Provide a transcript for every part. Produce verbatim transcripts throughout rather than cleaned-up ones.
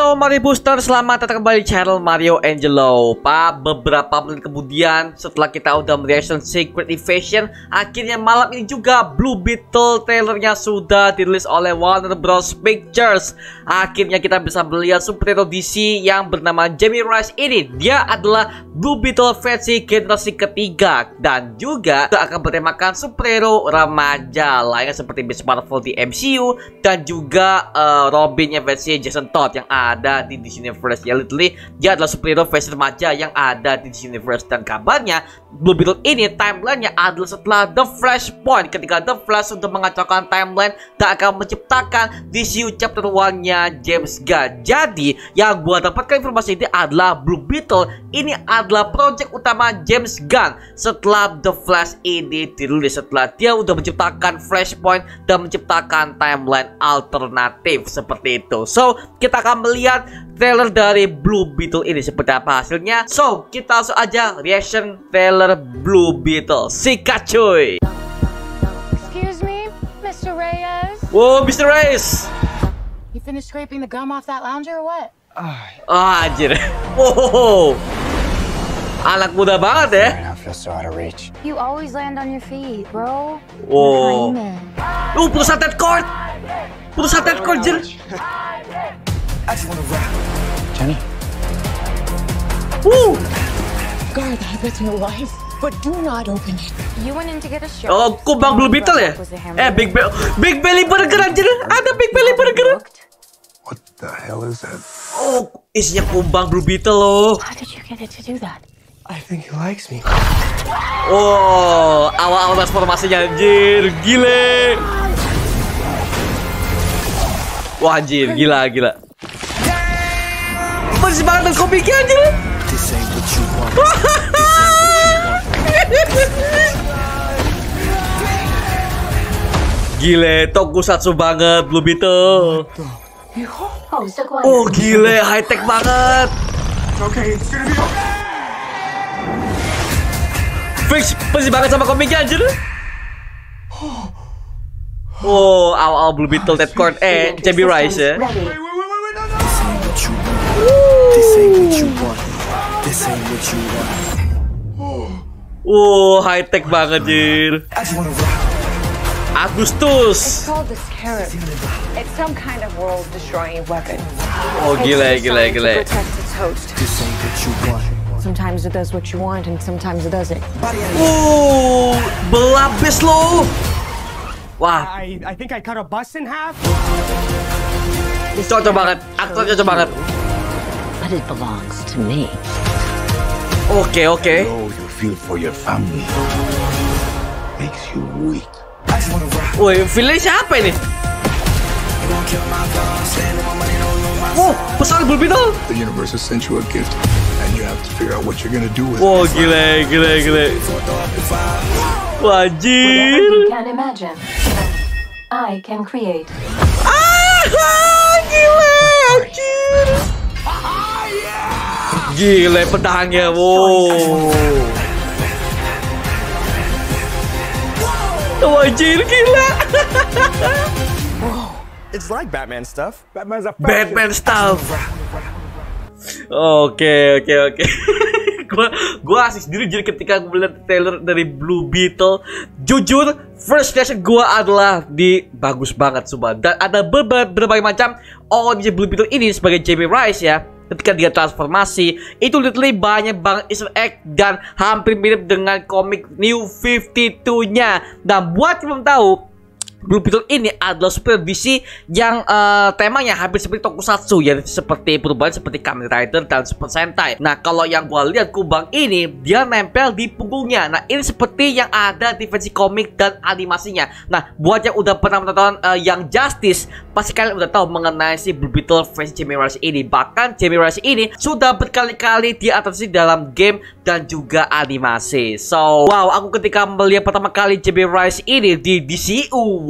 Halo Mario Booster, selamat datang kembali di channel Mario Angelo. Pak, beberapa menit kemudian setelah kita udah mereaction Secret Invasion, akhirnya malam ini juga Blue Beetle trailernya sudah dirilis oleh Warner Bros Pictures. Akhirnya kita bisa melihat superhero D C yang bernama Jamie Rice ini. Dia adalah Blue Beetle versi generasi ketiga dan juga akan bertemakan superhero remaja lainnya seperti Miz Marvel di M C U dan juga uh, Robinnya versi Jason Todd yang ada di D C Universe. Ya, literally dia adalah superhero versi remaja yang ada di D C Universe. Dan kabarnya Blue Beetle ini timelinenya adalah setelah The Flashpoint, ketika The Flash untuk mengacaukan timeline dan akan menciptakan D C U chapter one-nya James Gunn. Jadi yang gua dapatkan informasi ini adalah Blue Beetle ini adalah project utama James Gunn setelah The Flash ini dirilis, setelah dia udah menciptakan Flashpoint dan menciptakan timeline alternatif seperti itu. So kita akan melihat trailer dari Blue Beetle ini seperti apa hasilnya. So kita langsung aja reaction trailer Blue Beetle. Sikat cuy. Excuse me, Mister Reyes. Wow, Mister Reyes. You finished scraping the gum off that lounger or what? Ah, anjir. Wow. Anak muda banget ya. You always land on your feet, bro. Wow. Uh, perusahaan Ted Cord. Perusahaan Ted Cord, anjir. Jenny. Woo. Guard that with your life, but do not open it. You went in to get a show. Oh, kubang Blue Beetle ya? Eh, Big Be Big Belly Burger anjir. Ada Big Belly Burger. What the hell is that? Oh, isinya kumbang Blue Beetle loh. How did you get it to do that? I think he likes me. Oh, awal-awal transformasinya anjir, gile. Wah anjir, gila, gila. Masih banget dan komiknya anjir. Gile, tokusatsu banget Blue Beetle. Oh gile, high tech banget. Okay, it's gonna be okay. Fix, masih banget sama komiknya anjir. Oh, awal-awal Blue Beetle, Ted Cord, eh, Jamie Rice ya. Wait, wait, wait, wait, no, no. This ain't what you want. This ain't what you want. Oh, high tech banget anjir. I just wanna rock. Agustus. It's called the Scarab. It's some kind of world-destroying weapon. Oh, gila, gila, gila. To protect its host. This ain't what you want. Sometimes it does what you want, and sometimes it doesn't. Oh, belabis lo. Wah, I, I think I cut a bus in half. cocok banget. Aktornya cocok banget. But it belongs to me. Oke, oke. Oh, you feel for your family. Makes you weak. I just wanna rock. Woi, villain siapa ini? Oh, pesan Blue Beetle. The universe has sent you a gift, and you have to figure out what you're gonna do with Wow, it. gila, gila, gila. Wajir. You can imagine, I can create. Ah, gila, anjir. Gila pedangnya, wow. Wajir, gila. It's like Batman stuff. Batman's a Batman stuff. Oke, oke, oke. Gua gua asik sendiri jadi ketika gue melihat trailer dari Blue Beetle. Jujur, first reaction gua adalah di bagus banget sumpah. Dan ada berbagai, berbagai macam orang di Blue Beetle ini sebagai Jamie Rice ya. Ketika dia transformasi, itu literally banyak banget Easter egg dan hampir mirip dengan komik New fifty-two-nya. Dan buat yang belum tahu, Blue Beetle ini adalah superhero D C yang uh, temanya hampir seperti tokusatsu ya, seperti perubahan seperti Kamen Rider dan Super Sentai. Nah, kalau yang gua lihat kubang ini dia nempel di punggungnya. Nah, ini seperti yang ada di versi komik dan animasinya. Nah, buat yang udah pernah menonton uh, yang Justice, pasti kalian udah tahu mengenai si Blue Beetle versi Jamie Rice ini. Bahkan Jamie Rice ini sudah berkali-kali diadaptasi dalam game dan juga animasi. So, wow, aku ketika melihat pertama kali Jamie Rice ini di D C U, wow,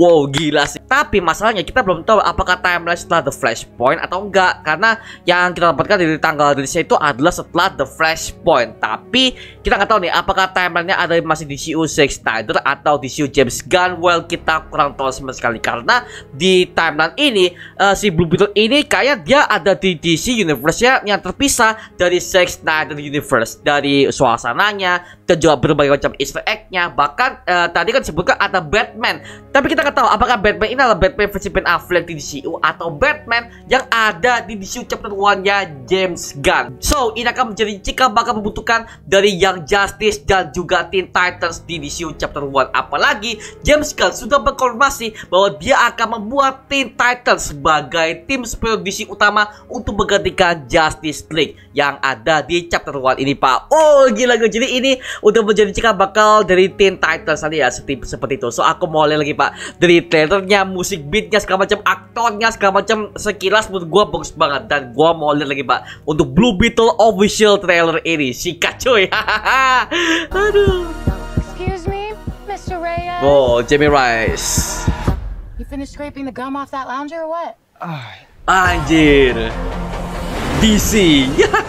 Wow, gila sih. Tapi masalahnya kita belum tahu apakah timeline setelah The Flashpoint atau enggak, karena yang kita dapatkan dari tanggal rilisnya itu adalah setelah The Flashpoint. Tapi kita nggak tahu nih apakah timelinenya ada masih di D C U Zack Snyder atau D C U James Gunn. Well, kita kurang tahu sama sekali karena di timeline ini uh, si Blue Beetle ini kayak dia ada di D C Universe ya, yang terpisah dari Zack Snyder Universe, dari suasananya dan juga berbagai macam Easter egg-nya. Bahkan uh, tadi kan disebutkan ada Batman, tapi kita nggak tahu apakah Batman ini adalah Batman versi Ben Affleck di D C U atau Batman yang ada di D C U Chapter one-nya James Gunn. So, ini akan menjadi cikal bakal membutuhkan dari Young Justice dan juga Teen Titans di D C U Chapter one. Apalagi James Gunn sudah berkonfirmasi bahwa dia akan membuat Teen Titans sebagai tim superhero D C utama untuk menggantikan Justice League yang ada di Chapter one ini, Pak. Oh, gila, gila. Jadi ini udah menjadi cikal bakal dari Teen Titans tadi ya, seperti, seperti itu. So, aku mau lihat lagi, Pak, dari trailernya, musik beatnya, segala macam, aktornya, segala macam, sekilas menurut gua bagus banget. Dan gua mau lihat lagi, Pak, untuk Blue Beetle official trailer ini. Sikat, cuy. Aduh. Excuse me, Mister Reyes. Oh, Jamie Rice. You finished scraping the gum off that lounger or what? Anjir. D C.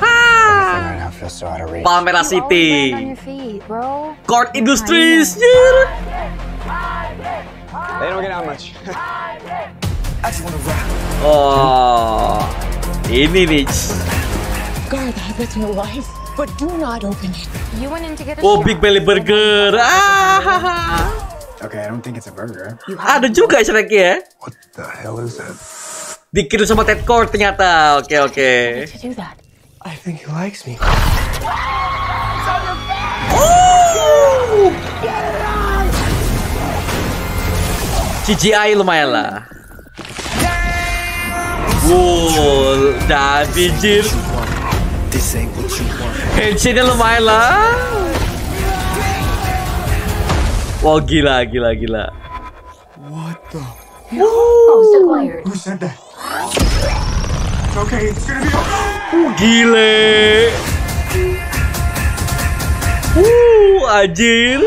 Palmera You always land on City. your feet, bro. Court Industries. Jir. They don't get out much. I just wanna rock. Oh, ini nih. Guard the habitable life, but do not open it. You went in to get a Oh, shot. Big Belly Burger. Ah, Okay, I don't think it's a burger. ada juga Shrek ya. What the hell is that? Dikirim sama Ted Cord ternyata. Oke, oke. To do that. I think he likes me. Oh, C G I lumayan lah. Wow, Dadi jir. This ain't what you want. Henshinnya lumayan lah. Wow, gila, gila, gila. What the? Host acquired. Who said that? It's okay, it's gonna be okay. Gile. Uh, anjir.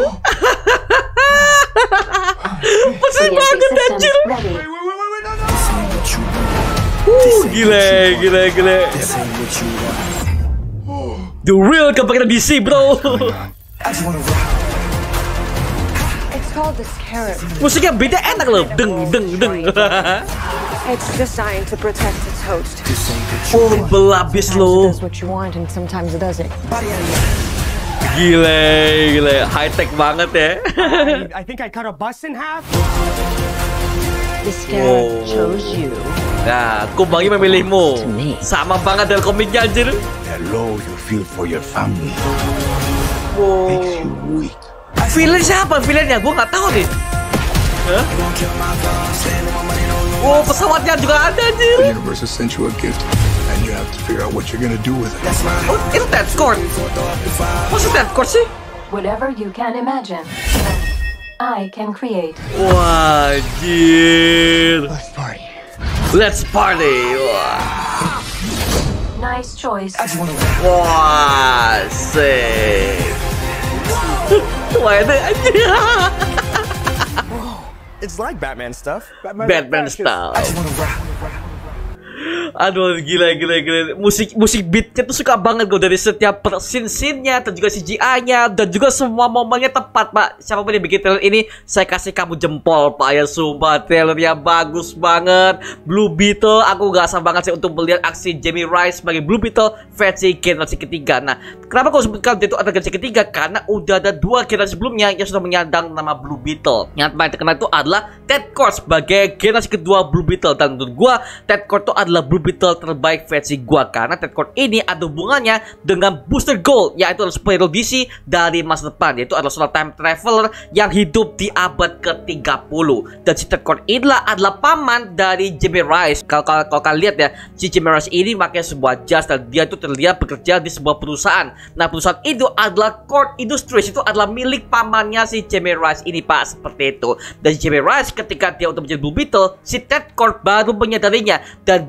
Pesat C banget S A anjir. systems ready. Wait, wait, wait, wait, no, no. This ain't what you want. Uh, gile, gile, gile. This ain't what you want. The real kebangkitan D C, bro. I just wanna rock. It's called the Scarab. Musiknya beda, enak loh. Deng, deng, deng. It's designed to protect its host. This ain't what you Oh, want. belabis Sometimes it loh. does what you want, and sometimes it doesn't. Body out of here. Gile, gile. High tech banget ya. I, I think I cut a bus in half. The Scarab Wow. chose you. Nah, Kubangi memilihmu. Sama banget dari komiknya anjir. That love you feel for your family Wow. makes you weak. Villain siapa villainnya? Gue nggak tahu nih. Hah? Oh, pesawatnya juga ada The anjir. universe has sent you a gift, and you have to figure out what you're gonna do with it. Oh, itu Ted Cord. Masa Ted Cord sih? Whatever you can imagine, I can create. Wah, anjir. Let's party. Let's party. Wah, Nice choice. I just wanna rock. Wah, sick. Wah, itu anjir. It's like Batman stuff. Batman's Batman fascist. style. I just wanna rock. Aduh, gila, gila, gila. Musik musik beatnya tuh suka banget gue dari setiap scene-scene-nya dan juga C G I-nya dan juga semua momennya tepat, Pak. Siapapun yang bikin trailer ini, saya kasih kamu jempol, Pak. Ya, sumpah, trailernya bagus banget. Blue Beetle, aku gak sabar banget sih untuk melihat aksi Jamie Rice sebagai Blue Beetle versi generasi ketiga. Nah, kenapa aku sebutkan dia itu ada generasi ketiga? Karena udah ada dua generasi sebelumnya yang sudah menyandang nama Blue Beetle. Yang paling terkenal itu adalah Ted Cord sebagai generasi kedua Blue Beetle. Dan menurut gua, Ted Cord itu adalah Blue Beetle terbaik versi gua karena Ted Cord ini ada hubungannya dengan Booster Gold, yaitu adalah superhero D C dari masa depan, yaitu adalah seorang time traveler yang hidup di abad ke tiga puluh. Dan si Ted Cord inilah adalah paman dari Jamie Rice. Kalau kalau kalau kalian lihat ya, si Jamie Rice ini pakai sebuah jas dan dia itu terlihat bekerja di sebuah perusahaan. Nah, perusahaan itu adalah Court Industries, itu adalah milik pamannya si Jamie Rice ini, Pak, seperti itu. Dan si Jamie Rice ketika dia untuk menjadi Blue Beetle, si Ted Cord baru menyadarinya dan dia akan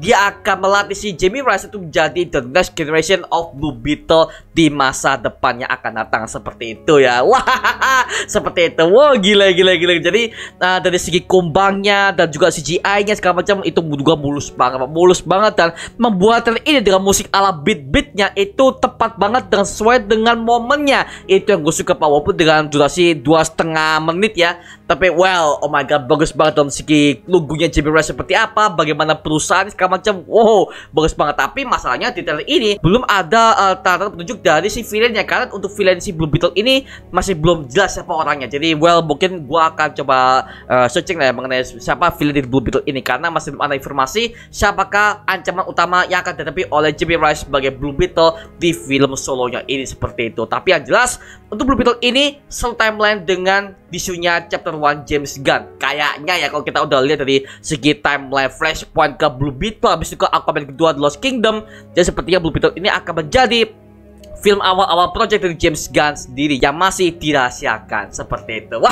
akan melatih si Jamie Rice itu menjadi the next generation of Blue Beetle di masa depannya akan datang, seperti itu ya. Wah, seperti itu. Wow, gila gila gila. Jadi uh, dari segi kumbangnya dan juga C G I-nya segala macam itu juga mulus banget, mulus banget, dan membuat trailer ini dengan musik ala beat-beatnya itu tepat banget dan sesuai dengan momennya. Itu yang gue suka, Pak, walaupun dengan durasi dua setengah menit ya, tapi well, oh my god, bagus banget dalam segi logonya Jamie Rice seperti apa, bagaimana perusahaan segala macam. Wow, bagus banget. Tapi masalahnya di trailer ini belum ada uh, tanda petunjuk dari si villainnya, karena untuk villain si Blue Beetle ini masih belum jelas siapa orangnya. Jadi well, mungkin gua akan coba uh, searching lah ya mengenai siapa villain di Blue Beetle ini, karena masih belum ada informasi siapakah ancaman utama yang akan dihadapi oleh Jamie Rice sebagai Blue Beetle di film solonya ini, seperti itu. Tapi yang jelas untuk Blue Beetle ini satu timeline dengan disunya chapter one James Gunn. Kayaknya ya kalau kita udah lihat dari segi timeline Flashpoint ke Blue Beetle, habis itu ke Aquaman kedua The Lost Kingdom, jadi sepertinya Blue Beetle ini akan menjadi film awal-awal project dari James Gunn sendiri yang masih dirahasiakan, seperti itu. Wah,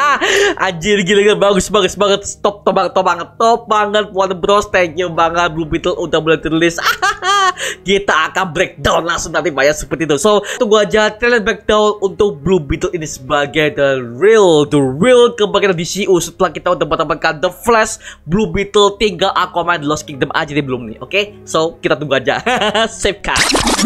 anjir, gila-gila, bagus bagus banget. Top top banget, top banget, top banget. Warner Bros, thank you banget. Blue Beetle udah mulai dirilis. Kita akan breakdown langsung nanti banyak seperti itu. So, tunggu aja trailer breakdown untuk Blue Beetle ini sebagai the real, the real kebangkitan D C U setelah kita udah mendapatkan The Flash, Blue Beetle, tinggal Aquaman The Lost Kingdom aja deh belum nih. Oke, okay? So kita tunggu aja. Save kan.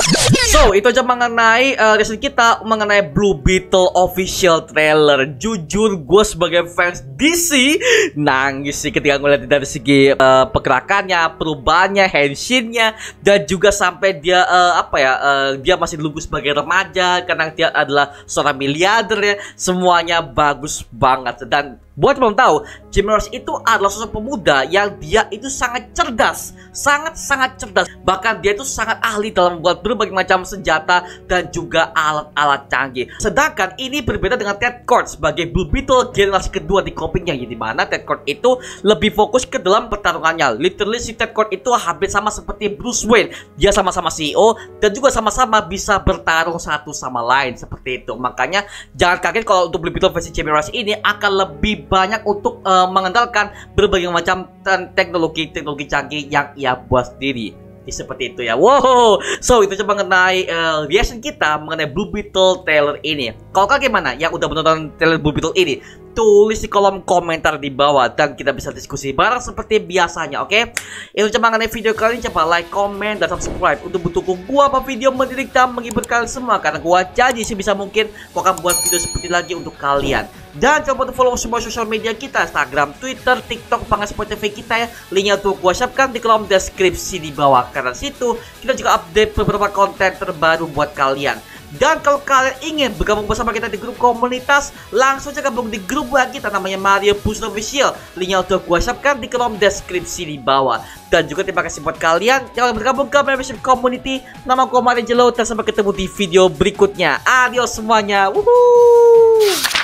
So, itu aja mengenai uh, reaction kita mengenai Blue Beetle official trailer. Jujur, gue sebagai fans D C nangis sih ketika ngeliat dari segi uh, pergerakannya, perubahannya, henshinnya, dan juga sampai dia uh, apa ya, uh, dia masih lugu sebagai remaja karena dia adalah seorang miliarder ya. Semuanya bagus banget. Dan buat belum tahu, Jamie Rice itu adalah sosok pemuda yang dia itu sangat cerdas, sangat-sangat cerdas. Bahkan dia itu sangat ahli dalam membuat berbagai macam senjata dan juga alat-alat canggih. Sedangkan ini berbeda dengan Ted Kord sebagai Blue Beetle generasi kedua di komiknya, yang dimana Ted Kord itu lebih fokus ke dalam pertarungannya. Literally si Ted Kord itu hampir sama seperti Bruce Wayne. Dia sama-sama C E O dan juga sama-sama bisa bertarung satu sama lain, seperti itu. Makanya jangan kaget kalau untuk Blue Beetle versi Jamie Rice ini akan lebih banyak untuk uh, mengandalkan berbagai macam teknologi-teknologi canggih yang ia buat sendiri. Seperti itu ya. Wow. So, itu coba mengenai uh, reaction kita mengenai Blue Beetle trailer ini. Kalau kalian gimana yang udah menonton trailer Blue Beetle ini? Tulis di kolom komentar di bawah dan kita bisa diskusi bareng seperti biasanya, oke? Okay? Itu coba mengenai video kali ini, coba like, comment, dan subscribe untuk mendukung gua apa video mendidik dan menghibur kalian semua, karena gua janji sih bisa mungkin gua akan buat video seperti lagi untuk kalian. Dan coba untuk follow semua sosial media kita, Instagram, Twitter, TikTok, bahkan Spotify kita ya. Linknya tuh gua siapkan di kolom deskripsi di bawah. Karena situ kita juga update beberapa konten terbaru buat kalian. Dan kalau kalian ingin bergabung bersama kita di grup komunitas, langsung aja gabung di grup kita namanya Mario Puzo Official. Linknya udah gua siapkan di kolom deskripsi di bawah. Dan juga terima kasih buat kalian yang bergabung ke membership community. Nama gua Mario Angelo, dan sampai ketemu di video berikutnya. Adios semuanya. Woohoo!